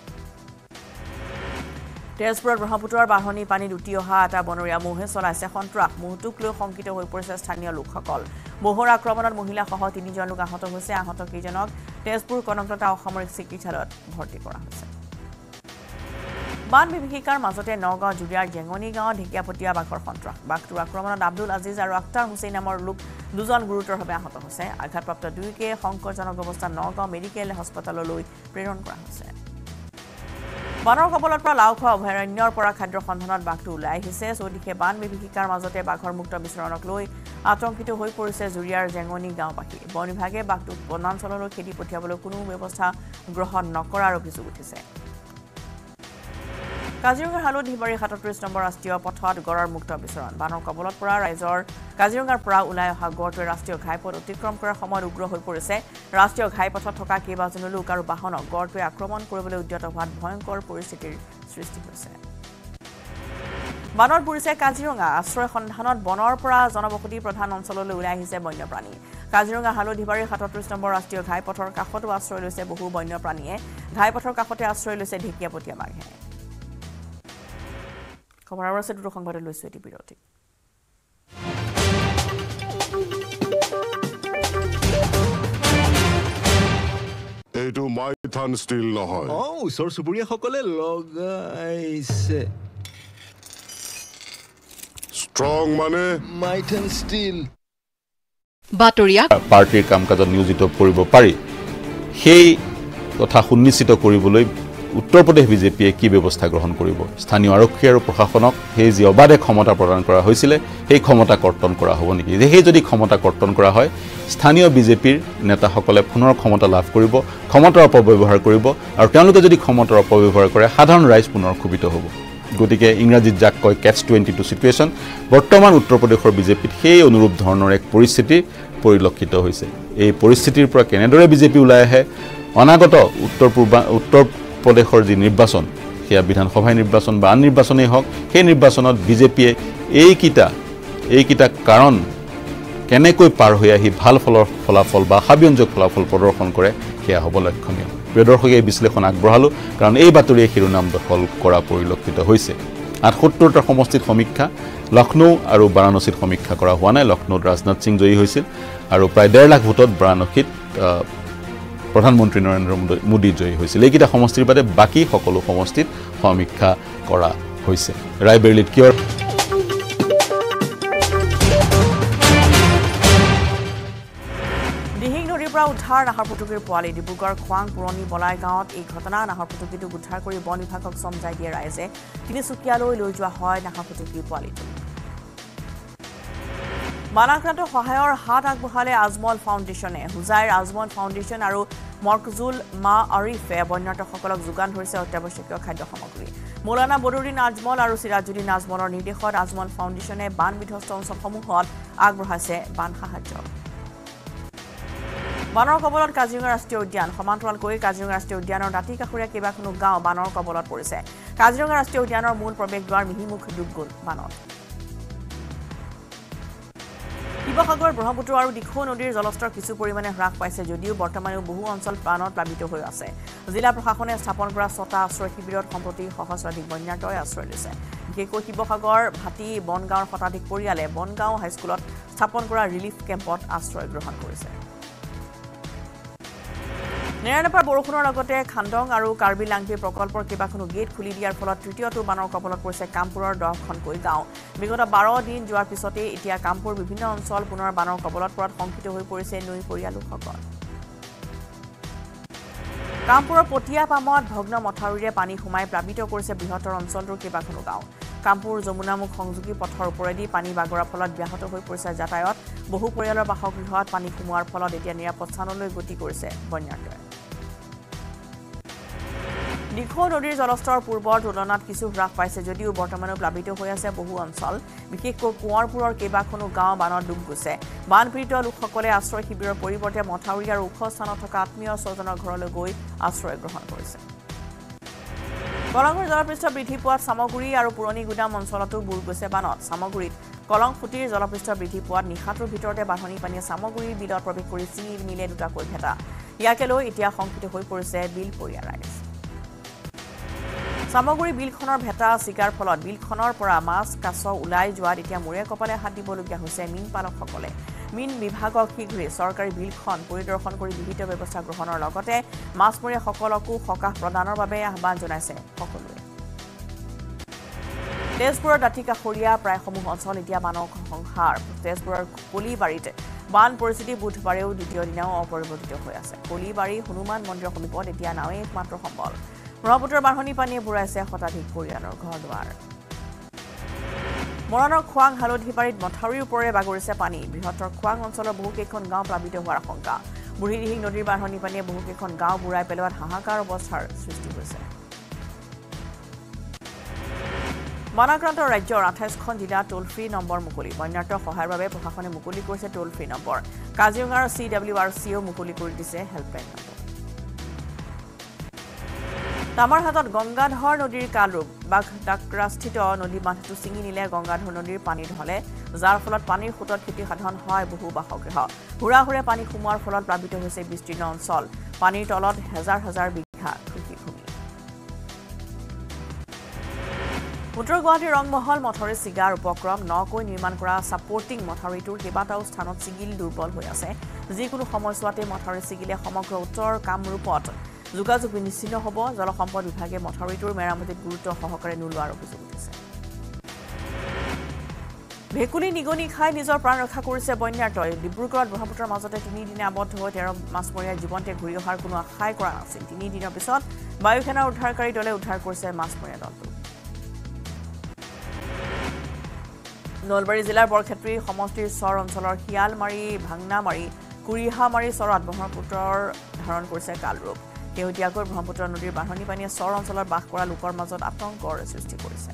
তেজপুৰত ব্ৰহ্মপুত্ৰৰ বাঢ়নি পানীত উটি অহা এটা বনৰীয়া মহে চলাইছে সন্ত্ৰাস মহটোক লৈ শংকিত হৈ পৰিছে স্থানীয় লোকসকল মহৰ আক্ৰমণত মহিলাসহ 3জন লোক আহত হৈছে আহত কেইজনক তেজপুৰ কনকলতা অসামৰিক চিকিৎসালয়ত ভৰ্তি কৰা হৈছে বান বিভীষিকাৰ মাজতে নগাঁও জুৰিয়াৰ জেঙনি গাঁৱত ঢেকিয়াপতীয়া বাঘৰ সন্ত্ৰাস বাঘটোৰ আক্ৰমণত আব্দুল আজিজ আৰু আক্তাৰ হুছেইন নামৰ লোক 2জন গুৰুতৰভাৱে আহত হৈছে আঘাতপ্ৰাপ্ত দুয়োকে সংকটজনক অৱস্থাত নগাঁও মেডিকেল হাস্পতাললৈ প্ৰেৰণ কৰা হৈছে বানৰ কবলৰ পৰা লাওখোৱা অভয়াৰণ্যৰ পৰা খাদ্যৰ সন্ধানত বাঘটো ওলাই আহিছে চৌদিশে বান বিভীষিকাৰ মাজতে বাঘৰ মুক্ত বিচৰণক লৈ আতংকিত হৈ পৰিছে জুৰিয়াৰ জেঙনি গাঁওবাসী বন বিভাগে বাঘটোক বনাঞ্চললৈ খেদি পঠিয়াবলৈ কোনো ব্যৱস্থা গ্ৰহণ নকৰাৰ অভিযোগ উঠিছে কাজিৰঙাৰ হালধিবাৰী 37 নম্বৰ ৰাষ্ট্ৰীয় পথত গড়ৰ মুক্ত বিচৰণ বানৰ কবলত পৰা ৰাইজৰ কাজিৰঙাৰ পৰা ওলাই অহা গড়টোৱে ৰাষ্ট্ৰীয় ঘাইপথ অতিক্ৰম কৰাৰ সময়ত উগ্ৰ হৈ পৰিছে ৰাষ্ট্ৰীয় ঘাইপথত থকা কেইবাজনো লোক আৰু বাহনক গড়টোৱে আক্ৰমণ কৰিবলৈ উদ্যত হোৱাত ভয়ংকৰ পৰিস্থিতিৰ সৃষ্টি হৈছে বানত বুৰিছে কাজিৰঙা আশ্ৰয় সন্ধানত বনৰ পৰা জনবসতি প্ৰধান অঞ্চললৈ ওলাই আহিছে বন্যপ্ৰাণী কাজিৰঙা হালধিবাৰী 37 নম্বৰ ৰাষ্ট্ৰীয় ঘাইপথৰ কাষতো আশ্ৰয় লৈছে বহু বন্যপ্ৰাণীয়ে ঘাইপথৰ কাষতে আশ্ৰয় লৈছে ঢেকিয়াপতীয়া বাঘে খবৰৰ আছে দুটো সংবাদ লৈছো এটি বিৰতি এইটো মাইথান ষ্টিল নহয় ওচৰ চুবুৰীয়া সকলে লগাইছে ষ্ট্ৰং মানে মাইথান ষ্টিল বাতৰিয়া পাৰ্টিৰ কাম-কাজত নিয়োজিত কৰিব পাৰি সেই কথা সুনিশ্চিত কৰিবলৈ উত্তৰ প্ৰদেশ বিজেপিয়ে কি ব্যৱস্থা গ্ৰহণ কৰিব স্থানীয় আৰক্ষী আৰু প্ৰশাসনক সেই যি অবাধে ক্ষমতা প্ৰদান কৰা হৈছিল সেই ক্ষমতা কৰ্তন কৰা হ'ব নেকি যে সেই যদি ক্ষমতা কৰ্তন কৰা হয় স্থানীয় বিজেপিৰ নেতাসকলে পুনৰ ক্ষমতা লাভ কৰিব ক্ষমতাৰ অপব্যৱহাৰ কৰিব আৰু তেওঁলোকে যদি ক্ষমতাৰ অপব্যৱহাৰ কৰে সাধাৰণ ৰাইজ পুনৰ ক্ষুভিত হ'ব গতিকে ইংৰাজীত যাক কয় ক্যাচ 22 সিচুৱেশ্যন বৰ্তমান উত্তৰ প্ৰদেশৰ বিজেপিত সেই অনুৰূপ ধৰণৰ এক পৰিস্থিতি পৰিলক্ষিত হৈছে এই পৰিস্থিতিৰ পৰা কেনেদৰে বিজেপি ওলাই আহে অনাগত উত্তৰ প্ৰদেশৰ যি নিৰ্বাচন সেয়া বিধানসভা নিৰ্বাচন বা নিৰ্বাচনেই হওক সেই নিৰ্বাচনত বিজেপিয়ে এইকিটা কাৰণ কেনেকৈ পাৰ হৈ আহি ভাল ফলাফল বা হাবিয়ঞ্জক ফলাফল প্ৰদৰ্শন কৰে সেয়া হ'ব লক্ষণীয় বেদৰ্শকে এই বিশ্লেষণ আগবঢ়ালো কাৰণ এই বাতৰিয়ে শিৰোনাম দখল কৰা পৰিলক্ষিত হৈছে 78টা সমষ্টিত সমীক্ষা লক্ষ্ণৌ আৰু বাৰাণসীত সমীক্ষা কৰা হোৱা নাই লক্ষ্ণৌত ৰাজনাথ সিং জয়ী হৈছিল আৰু প্ৰায় 1.5 লাখ ভোটত বাৰাণসীত প্ৰধানমন্ত্ৰী নৰেন্দ্ৰ মোদী জয়ী হৈছিল এইকেইটা সমষ্টিৰ বাদে বাকী সকলো সমষ্টিত সমীক্ষা কৰা হৈছে ৰায়বেৰেলীত কিয় দিহিং নদীৰ পৰা উদ্ধাৰ নাহৰপুটুকীৰ পোৱালি ডিব্ৰুগড় খোৱাং পুৰণি বলাই গাঁৱত এই ঘটনা নাহৰপুটুকীটোক উদ্ধাৰ কৰি বন বিভাগক সমজাই দিয়ে ৰাইজে তিনিচুকীয়ালৈ লৈ যোৱা হয় নাহৰপুটুকীৰ পোৱালিটো বানাক্ৰান্ত সহায়ৰ হাত আগবঢ়ালে আজমল ফাউণ্ডেশ্যনে হুজাইৰ আজমল ফাউণ্ডেশ্যন আৰু মৰকজুল মা আৰিফে বন্যাৰ্তসকলক যোগান ধৰিছে অত্যাৱশ্যকীয় খাদ্য সামগ্ৰী মৌলানা বদৰুদ্দিন আজমল আৰু সিৰাজুদ্দিন আজমলৰ নিৰ্দেশত আজমল ফাউণ্ডেশ্যনে বান বিধ্বস্ত অঞ্চলসমূহত আগবঢ়াইছে বান সাহায্য বানৰ কবলত কাজিৰঙা ৰাষ্ট্ৰীয় উদ্যান সমান্তৰালকৈ কাজিৰঙা ৰাষ্ট্ৰীয় উদ্যানৰ দাঁতি কাষৰীয়া কেইবাখনো গাঁও বানৰ কবলত পৰিছে কাজিৰঙা ৰাষ্ট্ৰীয় উদ্যানৰ মূল প্ৰৱেশদ্বাৰ মিহিমুখ ডুব গ'ল বানত শিৱসাগৰ ব্ৰহ্মপুত্ৰ আৰু দিখৌ নদীৰ জলস্তৰ কিছু পৰিমাণে হ্ৰাস পাইছে যদিও বৰ্তমানেও বহু অঞ্চল বানত প্লাবিত হৈ আছে জিলা প্ৰশাসনে স্থাপন কৰা ৬টা আশ্ৰয় শিবিৰত সম্প্ৰতি সহস্ৰাধিক বন্যাৰ্থই আশ্ৰয় লৈছে বিশেষকৈ শিৱসাগৰ ভাটি বনগাঁৱৰ শতাধিক পৰিয়ালে বনগাঁও হাইস্কুলত স্থাপন কৰা ৰিলিফ কেম্পত আশ্ৰয় গ্ৰহণ কৰিছে নেৰানেপাৰ বৰষুণৰ লগতে খান্দং আৰু কাৰ্বি লাংপি প্ৰকল্পৰ কেইবাখনো গেট খুলি দিয়াৰ ফলত তৃতীয়টো বানৰ কবলত পৰিছে কামপুৰৰ 10খনকৈ গাঁও বিগত 12 দিন যোৱাৰ পিছতে এতিয়া কামপুৰ বিভিন্ন অঞ্চল পুনৰ বানৰ কবলত পৰাত শংকিত হৈ পৰিছে নৈ পৰিয়াল লোকসকল কামপুৰৰ পটিয়া পামত ভগ্ন মথাউৰিৰে পানী সোমাই প্লাবিত কৰিছে বৃহত্তৰ অঞ্চলটোৰ কেইবাখনো গাঁও কামপুৰ যমুনামুখ সংযোগী পথৰ ওপৰেদি পানী বাগৰাৰ ফলত ব্যাহত হৈ পৰিছে যাতায়াত বহু পৰিয়ালৰ বাসগৃহত পানী সোমোৱাৰ ফলত এতিয়া নিৰাপদ স্থানলৈ গতি কৰিছে বন্যাৰ্থই দিখৌ নদীৰ জলস্তৰ পূৰ্বৰ তুলনাত কিছু হ্ৰাস পাইছে যদিও বৰ্তমানেও প্লাবিত হৈ আছে বহু অঞ্চল বিশেষকৈ কুঁৱৰপুৰৰ কেইবাখনো গাঁও বানত ডুব গৈছে বানপীড়িত লোকসকলে আশ্ৰয় শিবিৰৰ পৰিৱৰ্তে মথাউৰি আৰু ওখ স্থানত থকা আত্মীয় স্বজনৰ ঘৰলৈ গৈ আশ্ৰয় গ্ৰহণ কৰিছে কলঙৰ জলপৃষ্ঠ বৃদ্ধি পোৱাত সামগুৰি আৰু পুৰণি গুদাম অঞ্চলতো বুৰ গৈছে বানত সামগুৰিত কলং ফুটিৰ জলপৃষ্ঠ বৃদ্ধি পোৱাত নিশাটোৰ ভিতৰতে বাঢ়নি পানীয়ে সামগুৰি বিলত প্ৰৱেশ কৰি চিঙি নিলে দুটাকৈ ভেটা ইয়াকে লৈ এতিয়া শংকিত হৈ পৰিছে বিলপৰীয়া ৰাইজ সামগুৰি বিলখনৰ ভেটা চিকাৰ ফলত বিলখনৰ পৰা মাছ কাছ ওলাই যোৱাত এতিয়া মূৰে কপালে হাত দিবলগীয়া হৈছে মীন পালকসকলে মীন বিভাগক শীঘ্ৰে চৰকাৰী বিলখন পৰিদৰ্শন কৰি বিহিত ব্যৱস্থা গ্ৰহণৰ লগতে মাছমৰীয়াসকলকো সকাহ প্ৰদানৰ বাবে আহ্বান জনাইছে সকলোৱে তেজপুৰৰ দাঁতি কাষৰীয়া প্ৰায়সমূহ অঞ্চল এতিয়া বানৰ সংহাৰ তেজপুৰৰ কলিবাৰীত বান পৰিস্থিতি বুধবাৰেও দ্বিতীয় দিনাও অপৰিৱৰ্তিত হৈ আছে কলিবাৰী হনুমান মন্দিৰৰ সমীপত এতিয়া নাওৱে একমাত্ৰ সম্বল ব্ৰহ্মপুত্ৰৰ বাঢ়নি পানীয়ে বুৰাইছে শতাধিক পৰিয়ালৰ ঘৰ দুৱাৰ মৰাণৰ খোৱাং হালধিবাৰীত মথাউৰিৰ ওপৰেৰে বাগৰিছে পানী বৃহত্তৰ খোৱাং অঞ্চলৰ বহুকেইখন গাঁও প্লাবিত হোৱাৰ আশংকা বুঢ়ীদিহিং নদীৰ বাঢ়নি পানীয়ে বহুকেইখন গাঁও বুৰাই পেলোৱাত হাহাকাৰ অৱস্থাৰ সৃষ্টি হৈছে বানাক্ৰান্ত ৰাজ্যৰ 28খন জিলাত টোল ফ্ৰী নম্বৰ মুকলি বন্যাৰ্থ সহায়ৰ বাবে প্ৰশাসনে মুকলি কৰিছে টোল ফ্ৰী নম্বৰ কাজিৰঙাৰ CWRCও মুকলি কৰি দিছে হেল্পলাইন নম্বৰ তামাৰহাটত গংগাধৰ নদীৰ কালৰূপ বাগডাকৰাস্থিত নদী বান্ধটো ছিঙি নিলে গংগাধৰ নদীৰ পানী ঢলে যাৰ ফলত পানীৰ সোঁতত ক্ষতি সাধন হয় বহু বাসগৃহ হুৰাহুৰে পানী সোমোৱাৰ ফলত প্লাবিত হৈছে বিস্তীৰ্ণ অঞ্চল পানীৰ তলত হাজাৰ হাজাৰ বিঘা কৃষিভূমি উত্তৰ গুৱাহাটীৰ ৰংমহল মথাউৰি ছিগাৰ উপক্ৰম নকৈ নিৰ্মাণ কৰা ছাপৰ্টিং মথাউৰিটোৰ কেইবাটাও স্থানত ছিগিল দুৰ্বল হৈ আছে যিকোনো সময়ছোৱাতে মথাউৰি ছিগিলে সমগ্ৰ উত্তৰ কামৰূপত যোগাযোগ বিচ্ছিন্ন হ'ব জলসম্পদ বিভাগে মথাউৰিটোৰ মেৰামতিত গুৰুত্ব সহকাৰে নোলোৱাৰ অভিযোগ উঠিছে ভেকুলী নিগনি খাই নিজৰ প্ৰাণ ৰক্ষা কৰিছে বন্যাৰ্থই ডিব্ৰুগড়ত ব্ৰহ্মপুত্ৰৰ মাজতে 3 দিনে আবদ্ধ হৈ 13 মাছমৰীয়া জীৱন্তে ঘূৰি অহাৰ কোনো আশাই কৰা নাছিল 3 দিনৰ পিছত বায়ুসেনাৰ উদ্ধাৰকাৰী দলে উদ্ধাৰ কৰিছে মাছমৰীয়া দলটো নলবাৰী জিলাৰ বৰক্ষেত্ৰী সমষ্টিৰ চৰ অঞ্চলৰ শিয়ালমাৰী ভাংনামাৰী কুৰিহামাৰী চৰত ব্ৰহ্মপুত্ৰৰ ধাৰণ কৰিছে কালৰূপ শেহতীয়াকৈ ব্ৰহ্মপুত্ৰ নদীৰ বাঢ়নি পানীয়ে চৰ অঞ্চলত বাস কৰা লোকৰ মাজত আতংকৰ সৃষ্টি কৰিছে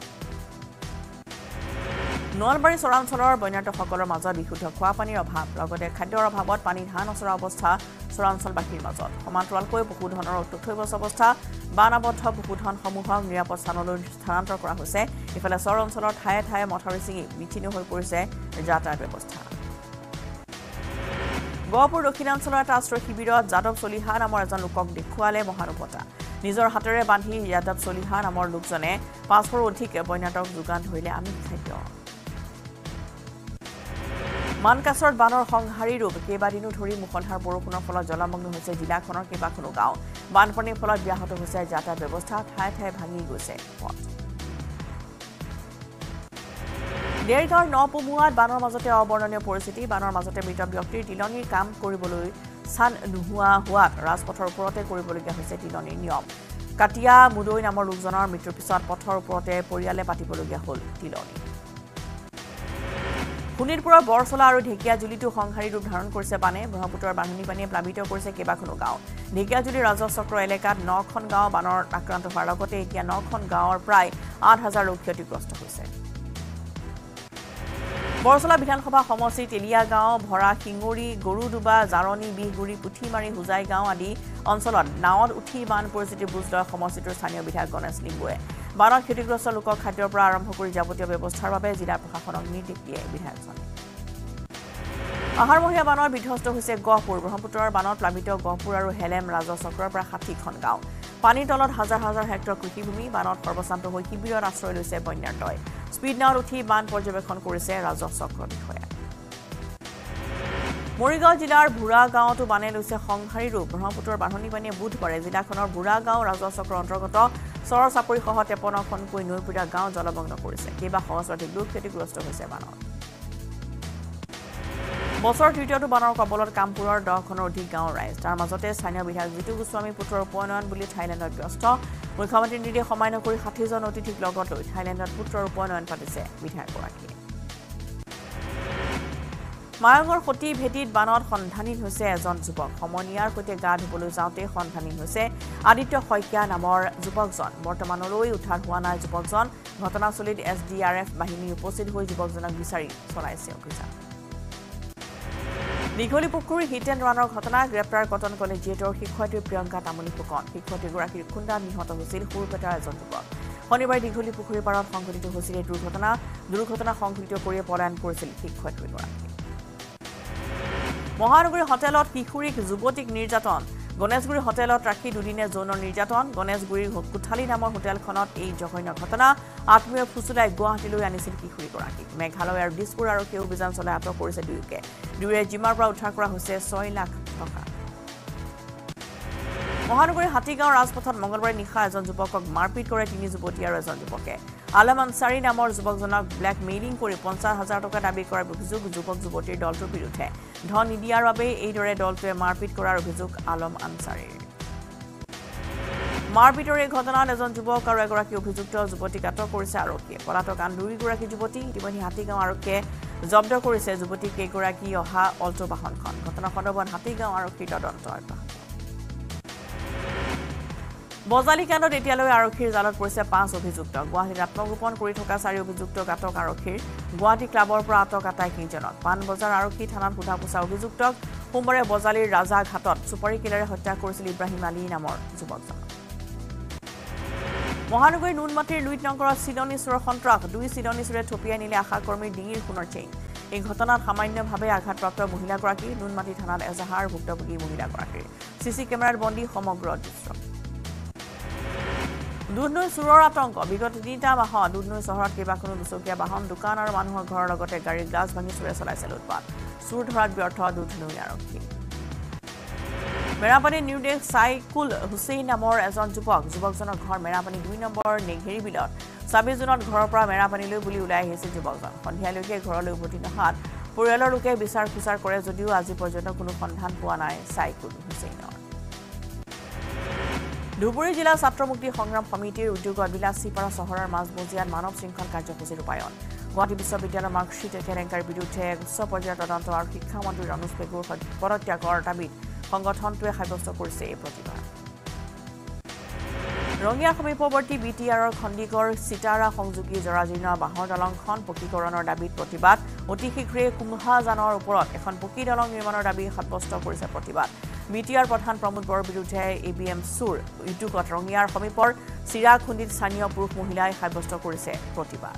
নলবাৰী চৰাঞ্চলৰ বন্যাৰ্থসকলৰ মাজত বিশুদ্ধ খোৱা পানীৰ অভাৱ লগতে খাদ্যৰ অভাৱত পানী ধান অচৰা অৱস্থা চৰাঞ্চলবাসীৰ মাজত সমান্তৰালকৈ পশুধনৰ অত্যুথৈবচ অৱস্থা বানাবদ্ধ পশুধনসমূহক নিৰাপদ স্থানলৈ স্থানান্তৰ কৰা হৈছে ইফালে চৰ অঞ্চলৰ ঠায়ে ঠায়ে মথাউৰি ছিঙি বিচ্ছিন্ন হৈ পৰিছে যাতায়াত ব্যৱস্থা গহপুৰ দক্ষিণাঞ্চলৰ এটা আশ্ৰয় শিবিৰত যাদৱ চলিহা নামৰ এজন লোকক দেখুৱালে মহানুভৱতা নিজৰ হাতেৰে বান্ধি যাদৱ চলিহা নামৰ লোকজনে 500ৰো অধিক বন্যাৰ্থক যোগান ধৰিলে আমিষ খাদ্য মানকাছৰত বানৰ সংহাৰী ৰূপ কেইবাদিনো ধৰি মুষলধাৰ বৰষুণৰ ফলত জলমগ্ন হৈছে জিলাখনৰ কেইবাখনো গাঁও বানপানীৰ ফলত ব্যাহত হৈছে যাতায়াত ব্যৱস্থা ঠায়ে ঠায়ে ভাঙি গৈছে পথ দেৰগাঁৱৰ নপমুৱাত বানৰ মাজতে অবৰ্ণনীয় পৰিস্থিতি বানৰ মাজতে মৃত ব্যক্তিৰ তিলনিৰ কাম কৰিবলৈ স্থান নোহোৱা হোৱাত ৰাজপথৰ ওপৰতে কৰিবলগীয়া হৈছে তিলনিৰ নিয়ম কাটিয়া মুদৈ নামৰ লোকজনৰ মৃত্যুৰ পিছত পথৰ ওপৰতে পৰিয়ালে পাতিবলগীয়া হ'ল তিলনি শোণিতপুৰৰ বৰচলা আৰু ঢেকিয়াজুলিতো সংহাৰী ৰূপ ধাৰণ কৰিছে বানে ব্ৰহ্মপুত্ৰৰ বাঢ়নি পানীয়ে প্লাবিত কৰিছে কেইবাখনো গাঁও ঢেকিয়াজুলি ৰাজচক্ৰ এলেকাত 9খন গাঁও বানৰ আক্ৰান্ত হোৱাৰ লগতে এতিয়া 9খন গাঁৱৰ প্ৰায় 8,000 লোক ক্ষতিগ্ৰস্ত হৈছে বৰছলা বিধানসভা সমষ্টি তেলিয়া গাঁও ভৰা শিঙৰি গৰুডুবা জাৰণী বিহগুৰি পুঠিমাৰী হুজাই গাঁও আদি অঞ্চলত নাৱত উঠি বান পৰিস্থিতি বুজ লয় সমষ্টিটোৰ স্থানীয় বিধায়ক গণেশ লিম্বুৱে বানত ক্ষতিগ্ৰস্ত লোকক খাদ্যৰ পৰা আৰম্ভ কৰি যাৱতীয় ব্যৱস্থাৰ বাবে জিলা প্ৰশাসনক নিৰ্দেশ দিয়ে বিধায়কজনে আহাৰমহীয়া বানৰ বিধ্বস্ত হৈছে গহপুৰ ব্ৰহ্মপুত্ৰৰ বানত প্লাবিত গহপুৰ আৰু হেলেম ৰাজচক্ৰৰ পৰা 60খন গাঁও পানীৰ তলত হাজাৰ হাজাৰ হেক্টৰ কৃষিভূমি বানত সৰ্বশান্ত হৈ শিবিৰত আশ্ৰয় লৈছে বন্যাৰ্তই স্পীড নাৱত উঠি বান পৰ্যবেক্ষণ কৰিছে ৰাজচক্ৰ বিষয়া মৰিগাঁও জিলাৰ বুঢ়া গাঁৱতো বানে লৈছে সংহাৰী ৰূপ ব্ৰহ্মপুত্ৰৰ বাঢ়নি পানীয়ে বুধবাৰে জিলাখনৰ বুঢ়া গাঁও ৰাজচক্ৰৰ অন্তৰ্গত চৰ চাপৰিসহ 53খনকৈ নৈপৰীয়া গাঁও জলমগ্ন কৰিছে কেইবা সহস্ৰাধিক লোক ক্ষতিগ্ৰস্ত হৈছে বানত বছৰ তৃতীয়টো বানৰ কবলত কামপুৰৰ 10খনৰ অধিক গাঁৱৰ ৰাইজ তাৰ মাজতে স্থানীয় বিধায়ক জিতু গোস্বামী পুত্ৰৰ উপনয়ন বুলি থাইলেণ্ডত ব্যস্ত মুখ্যমন্ত্ৰীৰ নিৰ্দেশ সমান্য কৰি 60জন অতিথিক লগত লৈ থাইলেণ্ডত পুত্ৰৰ উপনয়ন পাতিছে বিধায়কগৰাকীয়ে মায়ঙৰ সতী ভেটিত বানত সন্ধানহীন হৈছে এজন যুৱক সমনীয়াৰ সৈতে গা ধুবলৈ যাওঁতে সন্ধানহীন হৈছে আদিত্য শইকীয়া নামৰ যুৱকজন বৰ্তমানলৈ উদ্ধাৰ হোৱা নাই যুৱকজন ঘটনাস্থলীত SDRF বাহিনী উপস্থিত হৈ যুৱকজনক বিচাৰি চলাইছে অভিযান দীঘলী পুখুৰী হিট এণ্ড ৰানৰ ঘটনা গ্ৰেপ্তাৰ কটন কলেজিয়েটৰ শিক্ষয়িত্ৰী প্ৰিয়ংকা তামুলী ফুকন শিক্ষয়িত্ৰীগৰাকীৰ খুন্দা নিহত হৈছিল সুৰপেটাৰ এজন যুৱক শনিবাৰে দীঘলী পুখুৰীৰ পাৰত সংঘটিত হৈছিল এই দুৰ্ঘটনা সংঘটিত কৰি পলায়ন কৰিছিল শিক্ষয়িত্ৰীগৰাকী মহানগৰী হোটেলত কিশোৰীক যুৱতীক নিৰ্যাতন গণেশগুৰি হোটেলত ৰাখি দুদিনে যৌন নিৰ্যাতন গণেশগুৰিৰ কোঠালী নামৰ হোটেলখনত এই জঘন্য ঘটনা আত্মীয় ফুচুলাই গুৱাহাটীলৈ আনিছিল কিশোৰীগৰাকীক মেঘালয় আৰু দিছপুৰ আৰক্ষীয়ে অভিযান চলাই আটক কৰিছে দুয়োৰে জিমাৰ পৰা উদ্ধাৰ কৰা হৈছে 6 লাখ টকা মহানগৰীৰ হাতীগাঁও ৰাজপথত মঙলবাৰে নিশা এজন যুৱকক মাৰপিট কৰে 3 যুৱতী আৰু এজন যুৱকে আলম আনসাৰী নামৰ যুৱকজনক ব্লেকমেইলিং কৰি 50,000 টকা দাবী কৰাৰ অভিযোগ যুৱক যুৱতীৰ দলটোৰ বিৰুদ্ধে ধন নিদিয়াৰ বাবে এইদৰে দলটোৱে মাৰপিট কৰাৰ অভিযোগ আলম আনসাৰীৰ মাৰপিটৰ এই ঘটনাত এজন যুৱক আৰু এগৰাকী অভিযুক্ত যুৱতীক আটক কৰিছে আৰক্ষীয়ে পলাতক আন 2গৰাকী যুৱতী ইতিমধ্যে হাতীগাঁও আৰক্ষীয়ে জব্দ কৰিছে যুৱতী কেইগৰাকী অহা অল্টো বাহনখন ঘটনা সন্দৰ্ভত হাতীগাঁও আৰক্ষীৰ তদন্ত অব্যাহত বজালী কাণ্ডত এতিয়ালৈ আৰক্ষীৰ জালত পৰিছে 5 অভিযুক্ত গুৱাহাটীত আত্মগোপন কৰি থকা 4 অভিযুক্তক আটক আৰক্ষীৰ গুৱাহাটী ক্লাবৰ পৰা আটক আটাইকেইজনক পাণবজাৰ আৰক্ষী থানাত সোধা পোছা অভিযুক্তক সোমবাৰে বজালীৰ ৰাজাঘাটত চুপাৰী কিলাৰে হত্যা কৰিছিল ইব্ৰাহিম আলী নামৰ যুৱকজন মহানগৰী নুনমাটিৰ লুইট নগৰত চিলনী চোৰৰ সন্ত্ৰাস 2 চিলনী চোৰে থপিয়াই নিলে আশাকৰ্মীৰ ডিঙিৰ সোণৰ চেইন এই ঘটনাত সামান্যভাৱে আঘাতপ্ৰাপ্ত মহিলাগৰাকী নুনমাটি থানাত এজাহাৰ ভুক্তভোগী মহিলাগৰাকীৰ চিচি কেমেৰাত বন্দী সমগ্ৰ দৃশ্য দুধনৈ চোৰৰ আতংক বিগত 3টা মাহত দুধনৈ চহৰত কেইবাখনো দুচকীয়া বাহন দোকান আৰু মানুহৰ ঘৰৰ লগতে গাড়ীৰ গ্লাছ ভাঙি চোৰে চলাইছে লুটপাট চোৰ ধৰাত ব্যৰ্থ দুধনৈ আৰক্ষী মেৰাপানী নিউদেশ চাইকুল হুছেইন নামৰ এজন যুৱকজনৰ ঘৰ মেৰাপানী 2 নম্বৰ নেঘেৰি বিলত 26 জুনত ঘৰৰ পৰা মেৰাপানীলৈ বুলি ওলাই আহিছিল যুৱকজন সন্ধিয়ালৈকে ঘৰলৈ উভতি নহাত পৰিয়ালৰ লোকে বিচাৰ খুচাৰ কৰে যদিও আজি পৰ্যন্ত কোনো সন্ধান পোৱা নাই চাইকুল হুছেইনৰ ধুবুৰী জিলা ছাত্ৰ মুক্তি সংগ্ৰাম সমিতিৰ উদ্যোগত বিলাসীপাৰা চহৰৰ মাজমজিয়াত মানৱ শৃংখল কাৰ্যসূচী ৰূপায়ণ গুৱাহাটী বিশ্ববিদ্যালয়ৰ মাৰ্কশ্বিট কেলেংকাৰীৰ বিৰুদ্ধে উচ্চ পৰ্যায়ৰ তদন্ত আৰু শিক্ষামন্ত্ৰী ৰমেশ পেগুৰ পদত্যাগৰ দাবীত সংগঠনটোৱে সাব্যস্ত কৰিছে এই প্ৰতিবাদ ৰঙিয়াৰ সমীপৱৰ্তী BTRৰ খণ্ডিগড় চিটাৰা সংযোগী জৰাজীৰ্ণ বাঁহৰ দলংখন পকীকৰণৰ দাবীত প্ৰতিবাদ অতি শীঘ্ৰে কুম্ভাজানৰ ওপৰত এখন পকী দলং নিৰ্মাণৰ দাবী সাব্যস্ত কৰিছে প্ৰতিবাদ BTR প্ৰধান প্ৰমোদ বৰৰ বিৰুদ্ধে ABM চুৰ উদ্যোগত ৰঙিয়াৰ সমীপৰ চিৰাখুণ্ডিত স্থানীয় পুৰুষ মহিলাই সাব্যস্ত কৰিছে প্ৰতিবাদ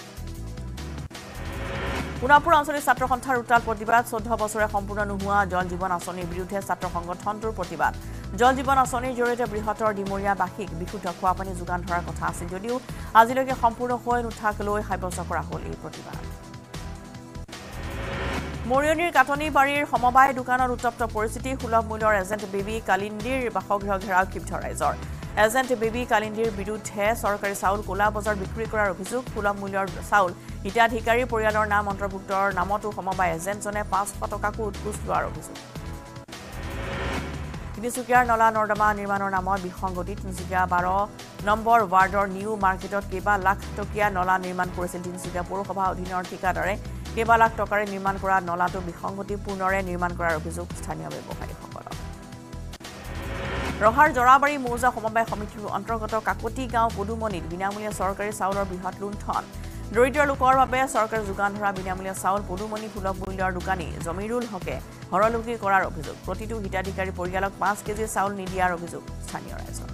পুনাপুৰ অঞ্চলিক ছাত্ৰ সন্থাৰ উত্তাল প্ৰতিবাদ 14 বছৰে সম্পূৰ্ণ নোহোৱা জল জীৱন আঁচনিৰ বিৰুদ্ধে ছাত্ৰ সংগঠনটোৰ প্ৰতিবাদ জল জীৱন আঁচনিৰ জৰিয়তে বৃহত্তৰ ডিমৰীয়াবাসীক বিশুদ্ধ খোৱাপানী যোগান ধৰাৰ কথা আছিল যদিও আজিলৈকে সম্পূৰ্ণ হৈ নুঠাকলৈ সাব্যস্ত কৰা হ'ল এই প্ৰতিবাদ মৰিয়নিৰ কাটনি বাৰীৰ সমবায় দোকানৰ উত্তপ্ত পৰিস্থিতি সুলভ মূল্যৰ এজেণ্ট বেবী কালিন্দিৰ বাসগৃহ ঘেৰাও ক্ষিপ্ত ৰাইজৰ এজেণ্ট বেবী কালিন্দিৰ বিৰুদ্ধে চৰকাৰী চাউল ক'লা বজাৰ বিক্ৰী কৰাৰ অভিযোগ সুলভ মূল্যৰ চাউল হিতাধিকাৰীৰ পৰিয়ালৰ নাম অন্তৰ্ভুক্তৰ নামতো সমবায় এজেণ্টজনে 500 টকাকো উৎকোচ লোৱাৰ অভিযোগ তিনিচুকীয়াৰ নলা নৰ্দমা নিৰ্মাণৰ নামত বিসংগতি তিনিচুকীয়া 12 নম্বৰ ৱাৰ্ডৰ নিউ মাৰ্কেটত কেইবা লাখ টকীয়া নলা নিৰ্মাণ কৰিছিল তিনিচুকীয়া পৌৰসভা অধীনৰ ঠিকাদাৰে কেইবা লাখ টকাৰে নিৰ্মাণ কৰা নলাটো বিসংগতিপূৰ্ণৰে নিৰ্মাণ কৰাৰ অভিযোগ স্থানীয় ব্যৱসায়ীসকলৰ ৰহাৰ জৰাবাৰী মৌজা সমবায় সমিতিৰ অন্তৰ্গত কাকতি গাঁও পদুমনিত বিনামূলীয়া চৰকাৰী চাউলৰ বৃহৎ লুণ্ঠন দৰিদ্ৰ লোকৰ বাবে চৰকাৰে যোগান ধৰা বিনামূলীয়া চাউল পদুমণি সুলভ মূল্যৰ দোকানী জমিৰুল হকে হৰলুকি কৰাৰ অভিযোগ প্ৰতিটো হিতাধিকাৰী পৰিয়ালক 5 কেজি চাউল নিদিয়াৰ অভিযোগ স্থানীয় ৰাইজৰ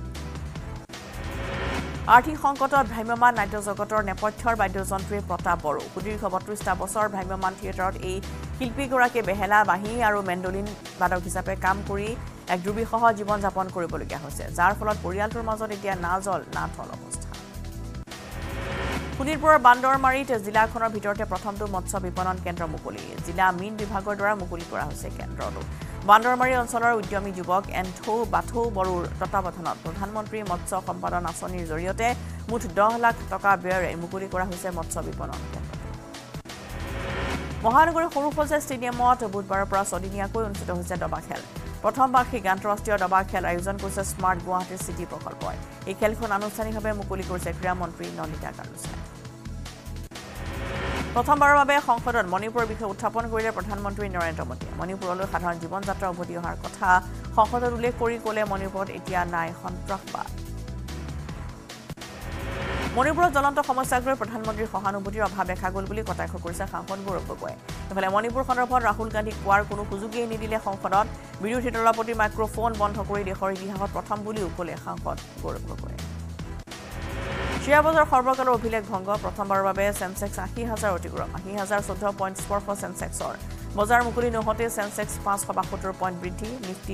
আৰ্থিক সংকটত ভ্ৰাম্যমান নাট্য জগতৰ নেপথ্যৰ বাদ্যযন্ত্ৰী প্ৰতাপ বড়ো সুদীৰ্ঘ 32টা বছৰ ভ্ৰাম্যমান থিয়েটাৰত এই শিল্পীগৰাকীয়ে বেহেলা বাঁহী আৰু মেণ্ডলিন বাদক হিচাপে কাম কৰি এক দুৰ্বিষহ জীৱন যাপন কৰিবলগীয়া হৈছে যাৰ ফলত পৰিয়ালটোৰ মাজত এতিয়া না জল না থল অৱস্থা শোণিতপুৰৰ বান্দৰমাৰীত জিলাখনৰ ভিতৰতে প্ৰথমটো মৎস্য বিপণন কেন্দ্ৰ মুকলি জিলা মীন বিভাগৰ দ্বাৰা মুকলি কৰা হৈছে কেন্দ্ৰটো বান্দৰমাৰী অঞ্চলৰ উদ্যমী যুৱক এন্থৌ বাথৌ বড়োৰ তত্বাৱধানত প্ৰধানমন্ত্ৰী মৎস্য সম্পাদন আঁচনিৰ জৰিয়তে মুঠ 10 লাখ টকা ব্যয়েৰে মুকলি কৰা হৈছে মৎস্য বিপণন কেন্দ্ৰ মহানগৰীৰ সৰুসজাই ষ্টেডিয়ামত বুধবাৰৰ পৰা ছদিনীয়াকৈ অনুষ্ঠিত হৈছে দবা খেল প্ৰথম বাৰ্ষিক আন্তঃৰাষ্ট্ৰীয় দবা খেল আয়োজন কৰিছে স্মাৰ্ট গুৱাহাটী চিটি প্ৰকল্পই এই খেলখন আনুষ্ঠানিকভাৱে মুকলি কৰিছে ক্ৰীড়া মন্ত্ৰী নলিতা কালুচাই প্ৰথমবাৰৰ বাবে সংসদত মণিপুৰৰ বিষয়ে উত্থাপন কৰিলে প্ৰধানমন্ত্ৰী নৰেন্দ্ৰ মোদীয়ে মণিপুৰলৈ সাধাৰণ জীৱন যাত্ৰা উভতি অহাৰ কথা সংসদত উল্লেখ কৰি ক'লে মণিপুৰত এতিয়া নাই সন্ত্ৰাসবাদ মণিপুৰৰ জ্বলন্ত সমস্যাক লৈ প্ৰধানমন্ত্ৰীৰ সহানুভূতিৰ অভাৱ দেখা গ'ল বুলি কটাক্ষ কৰিছে সাংসদ গৌৰৱ গগৈয়ে ইফালে মণিপুৰ সন্দৰ্ভত ৰাহুল গান্ধীক কোৱাৰ কোনো সুযোগেই নিদিলে সংসদত বিৰোধী দলৰ প্ৰতি মাইক্ৰফোন বন্ধ কৰি দেশৰ ইতিহাসত প্ৰথম বুলিও ক'লে সাংসদ গৌৰৱ গগৈয়ে শ্বেয়াৰ বজাৰ সৰ্বকালৰ অভিলেখ ভংগ প্ৰথমবাৰৰ বাবে সেন্সেক্স ৮০,০০০ অতিক্ৰম ৮০,০১৪ পইণ্ট স্পৰ্শ সেন্সেক্সৰ বজাৰ মুকলি নহওঁতে সেন্সেক্স ৫৭২ পইণ্ট বৃদ্ধি নিফটি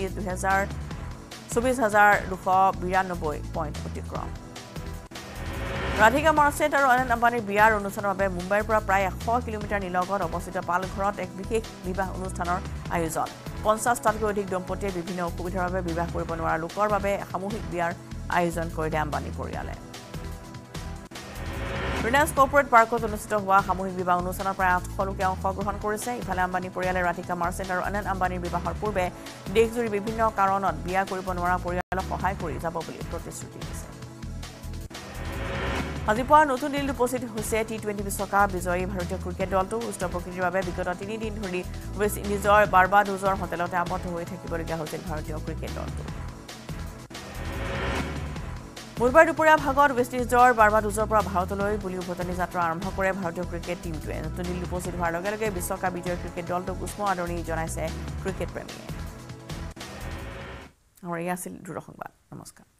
২৪,২৯২ পইণ্ট অতিক্ৰম ৰাধিকা মাৰ্চেণ্ট আৰু অনিল আম্বানীৰ বিয়াৰ অনুষ্ঠানৰ বাবে মুম্বাইৰ পৰা প্ৰায় ১০০ কিলোমিটাৰ নিলগত অৱস্থিত পালঘৰত এক বিশেষ বিবাহ অনুষ্ঠানৰ আয়োজন ৫০টাতকৈ অধিক দম্পতীয়ে বিভিন্ন অসুবিধাৰ বাবে বিবাহ কৰিব নোৱাৰা লোকৰ বাবে সামূহিক বিয়াৰ আয়োজন কৰিলে আম্বানী পৰিয়ালে ৰিলায়েন্স কৰ্পৰেট পাৰ্কত অনুষ্ঠিত হোৱা সামূহিক বিবাহ অনুষ্ঠানত প্ৰায় ৮০০ লোকে অংশগ্ৰহণ কৰিছে ইফালে আম্বানী পৰিয়ালে ৰাধিকা মাৰ্চেণ্ট আৰু অনিল আম্বানীৰ বিবাহৰ পূৰ্বে দেশজুৰি বিভিন্ন কাৰণত বিয়া কৰিব নোৱাৰা পৰিয়ালক সহায় কৰি যাব বুলি প্ৰতিশ্ৰুতি দিছে আজি পুৱা নতুন দিল্লীত উপস্থিত হৈছে টি20 বিশ্বকাপ বিজয়ী ভাৰতীয় ক্ৰিকেট দলটো সুস্থ প্ৰকৃতিৰ বাবে বিগত ৩ দিন ধৰি ৱেষ্ট ইণ্ডিজৰ বাৰ্বাডোজৰ হোটেলতে আবদ্ধ হৈ থাকিবলগীয়া হৈছিল ভাৰতীয় ক্ৰিকেট দলটো বুধবাৰ দুপৰীয়া ভাগত ৱেষ্ট ইণ্ডিজৰ বাৰ্বাডোজৰ পৰা ভাৰতলৈ বুলি উভতনি যাত্ৰা আৰম্ভ কৰে ভাৰতীয় ক্ৰিকেট টীমটোৱে নতুন দিল্লীত উপস্থিত হোৱাৰ লগে লগে বিশ্বকাপ বিজয়ী ক্ৰিকেট দলটোক উষ্ম আদৰণি জনাইছে ক্ৰিকেট প্ৰেমীয়ে আমাৰ এয়া আছিল দূৰ সংবাদ নমস্কাৰ